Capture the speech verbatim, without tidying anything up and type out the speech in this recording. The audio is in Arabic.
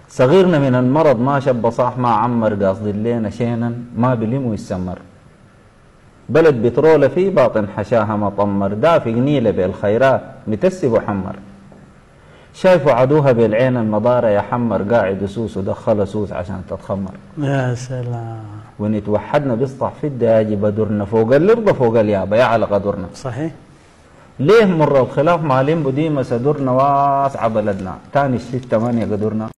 صغيرنا من المرض ما شب صاح ما عمر، قاصد لنا شينا ما بلم ويسمر. بلد بترول في باطن حشاها مطمر، دافق نيله بالخيرات متسب وحمر. شايفوا عدوها بالعين المضارة يا حمر، قاعد سوس ودخل سوس عشان تتخمر. يا سلام. ونتوحدنا بيسطح في الداجي بدرنا، فوق الارض فوق اليابة يا على قدرنا. صحيح. ليه مر الخلاف مالين بديمة سدرنا واسعة بلدنا، تاني الست ثمانية قدرنا.